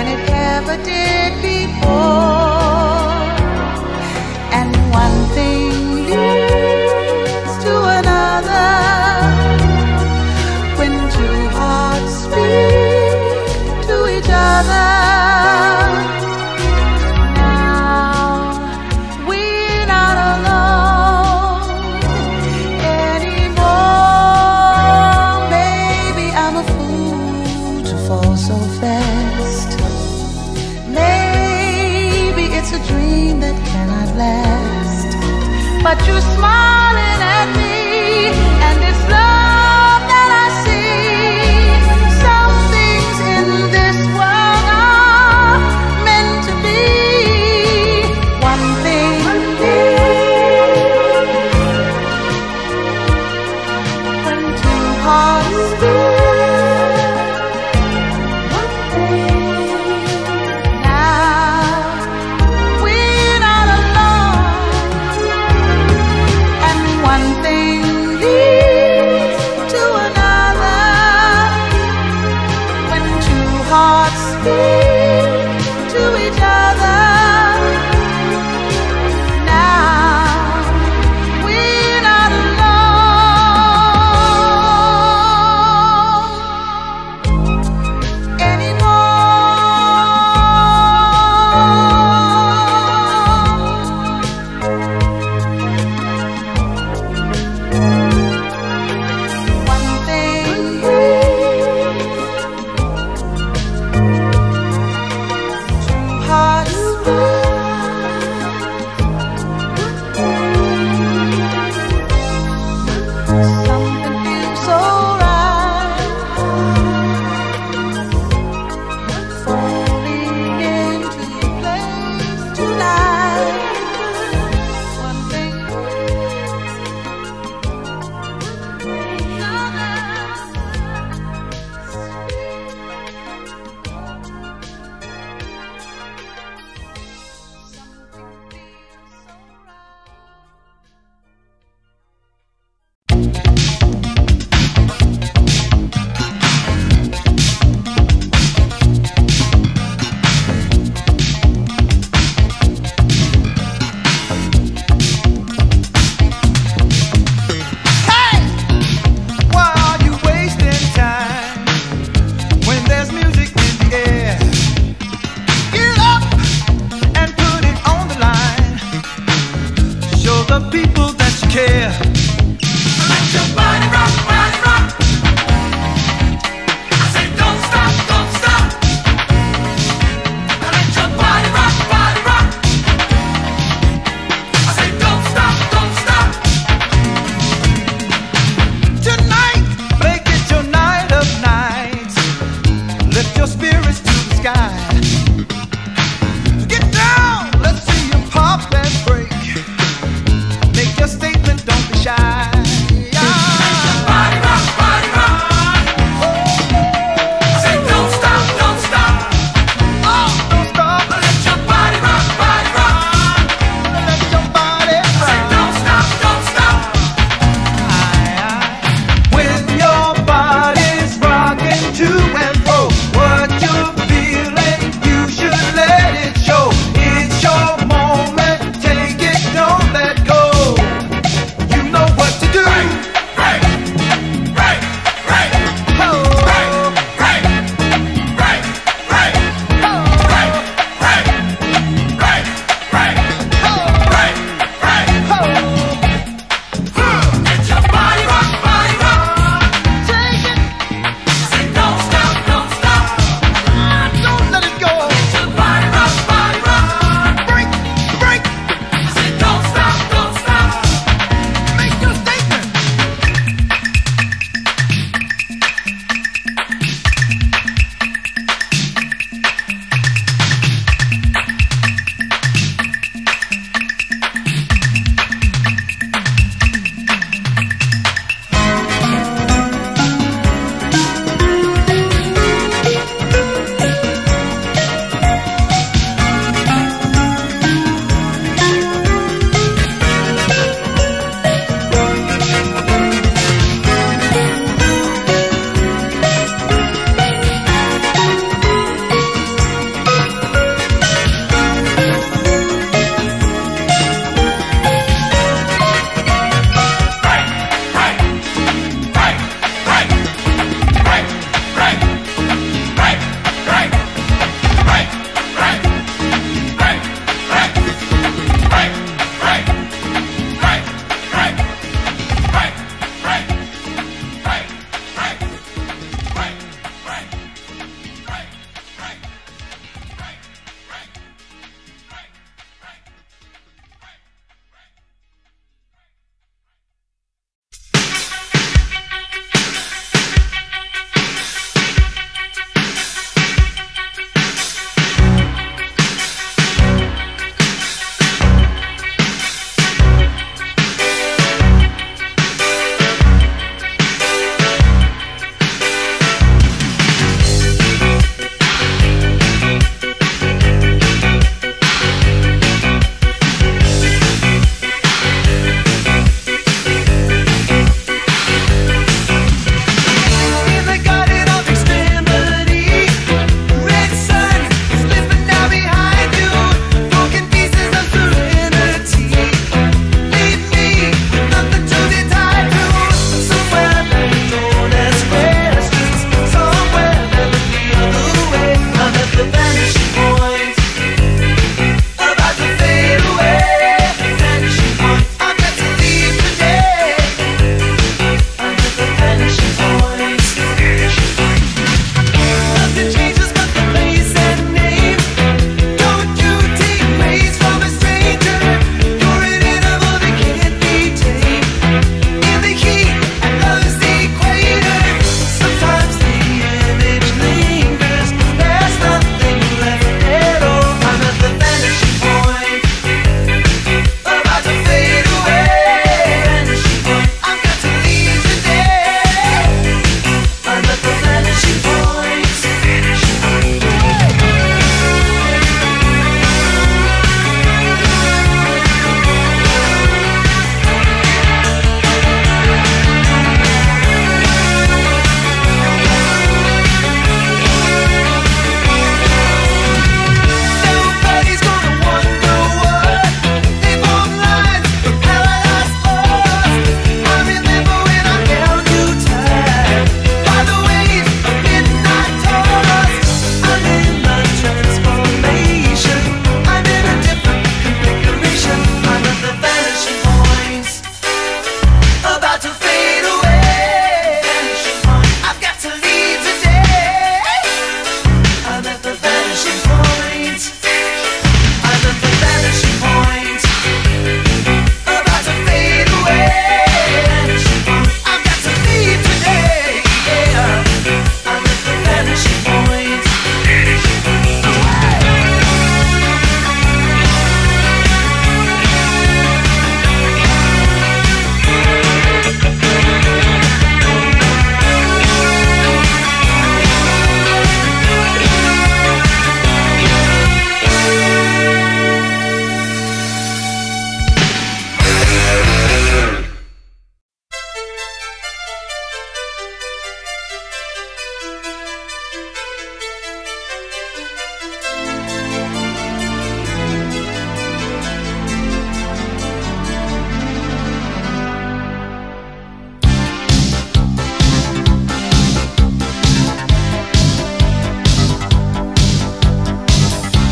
than it ever did before. And one thing leads to another when two hearts speak to each other. Now we're not alone anymore. Maybe I'm a fool to fall so fast. Maybe it's a dream that cannot last. But you're smiling at me, and it's love that I see. Some things in this world are meant to be. One thing when two hearts beat. One thing. Now we're not alone, and one thing leads to another when two hearts speak to each other. Now we're not alone anymore. One thing two hearts something feels so right, falling into place tonight. One thing Hey! Why are you wasting time when there's music in the air? Get up and put it on the line. Show the people that you care. Let your body rock, body rock. I say don't stop, don't stop. Let your body rock, body rock. I say don't stop, don't stop. Tonight, make it your night of nights. Lift your spirits to the sky. Get down, let's see you pop and break. Make your statement, don't be shy. Body rock, body rock. Say don't stop, don't stop. Oh, don't stop. Let your body rock, body rock. Let your body rock. Say don't stop, don't stop. When your body's rocking to and fro, what you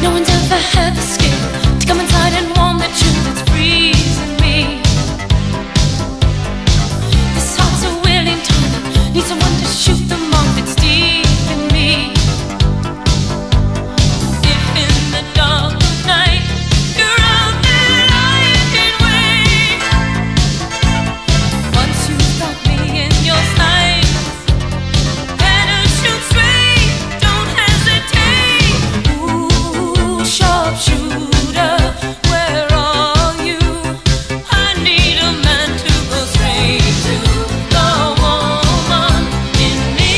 No one's ever had the skill to come inside and warm the truth that's freezing me. This heart's a willing target, needs someone to shoot the mark that's deep in me. If in the dark of night you're out there lying in wait, once you've got me in your sight, better shoot straight, don't hesitate. Ooh, sharpshooter, where are you? I need a man to go straight to the woman in me.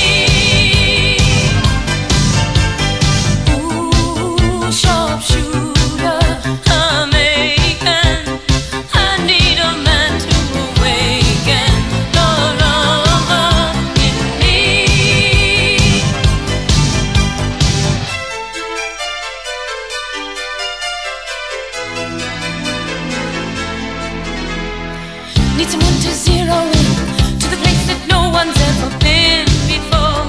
Ooh, sharpshooter, I'm aching. I need a man to awaken the lover in me. Need someone to zero in to the place that no one's ever been before.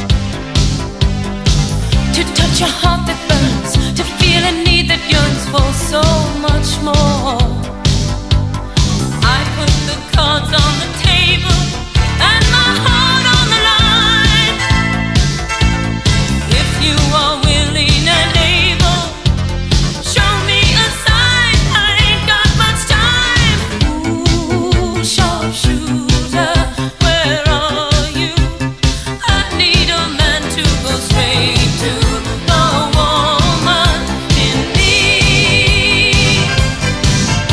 To touch a heart that burns, to feel a need that yearns for so much more. I put the cards on the table and my heart on the line. If you are willing and able, show me a sign. I ain't got much time. Ooh, sharpshooter, where are you? I need a man to go straight to the woman in me.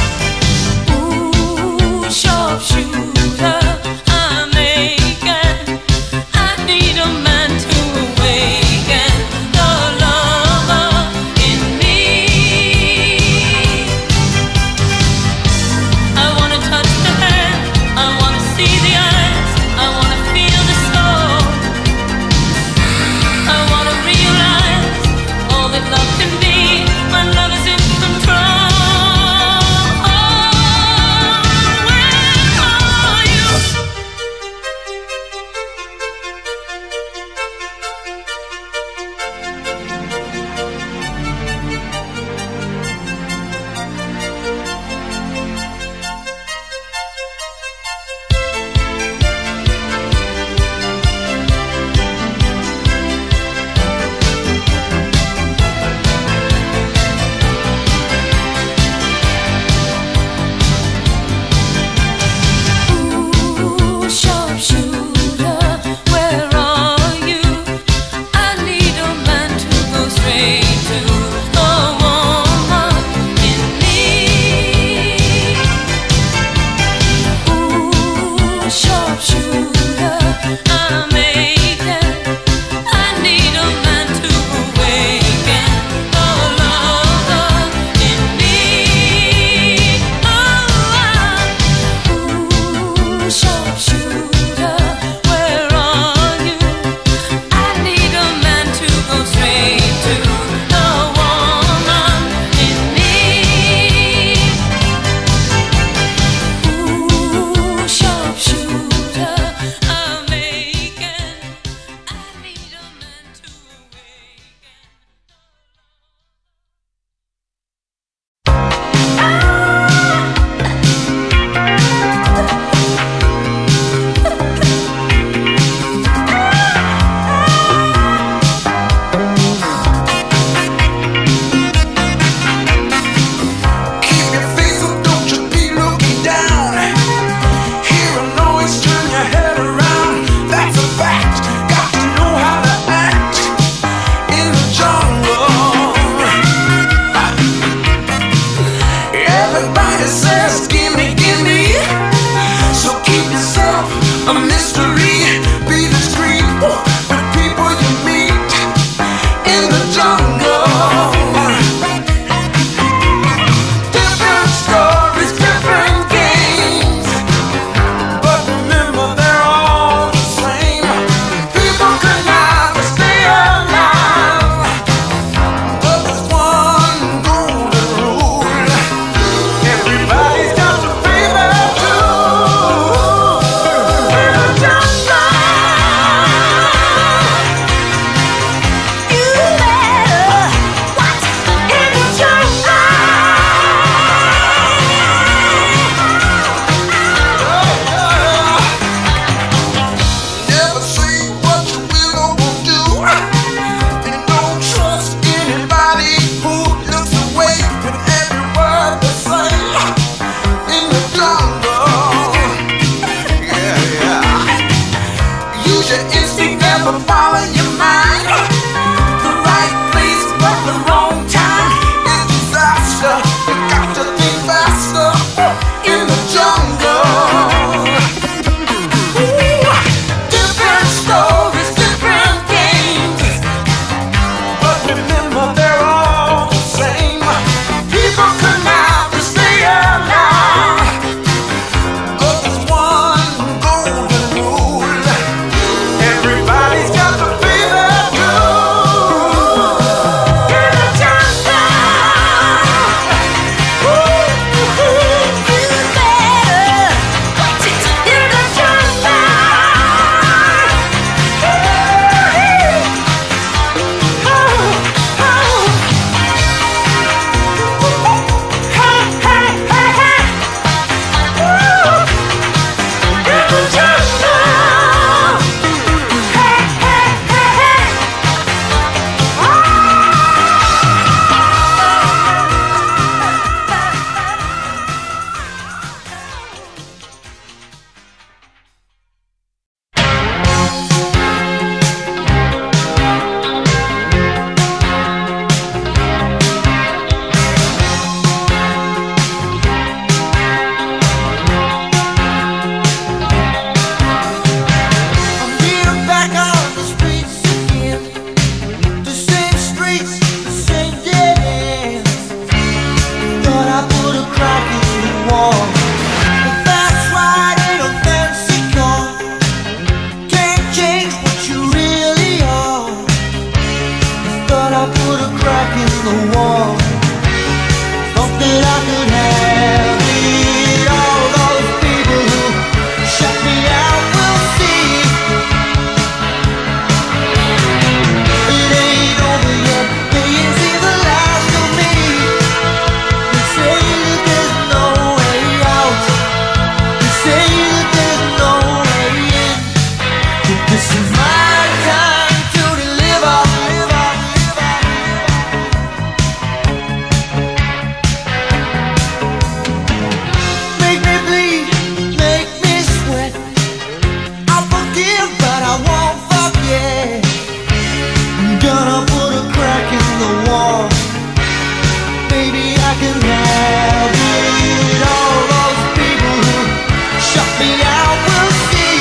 in the wall. Thought that I could have it. All those people who shut me out will see it ain't over yet. They ain't seen the last of me. They say that there's no way out. They say that there's no way in. But this is my time to deliver. Make me bleed, make me sweat. I'll forgive, but I won't forget. I'm gonna put a crack in the wall. Maybe I can have it. All those people who shut me out will see.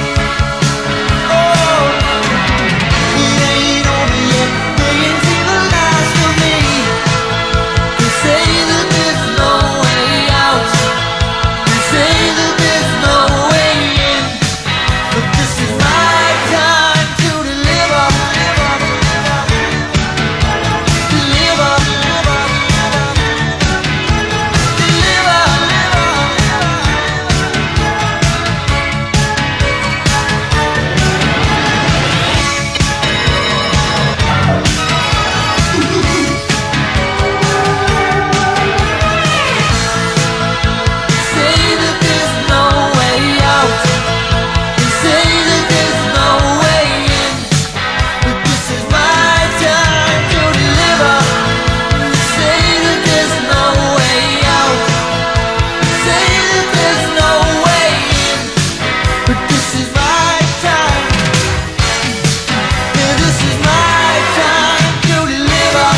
Oh, it ain't over yet. They ain't seen the last of me. They say that there's no way out. They say that there's no way in. But this is my time to deliver. Deliver. Say that there's no way out. They say that there's no way in. But this is my time to deliver. Say that there's no way out. Say that there's no way in. But this is my time. Yeah, this is my time to deliver.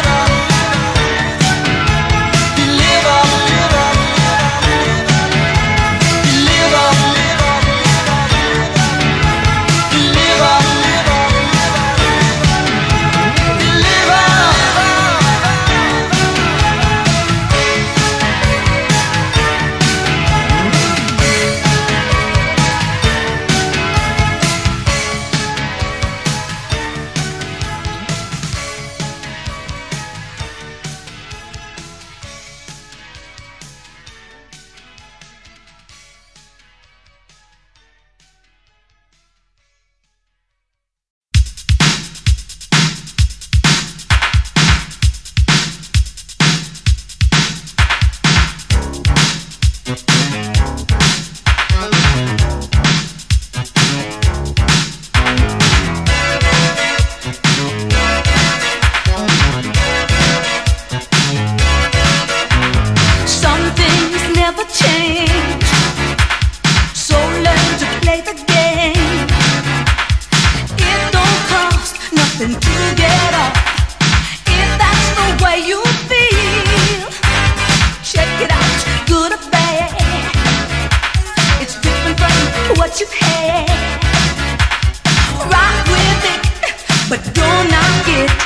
Deliver. Some things never change, so learn to play the game. It don't cost nothing to get off. If that's the way you feel, check it out, good or bad. It's different from what you had. Rock with it, but don't knock it.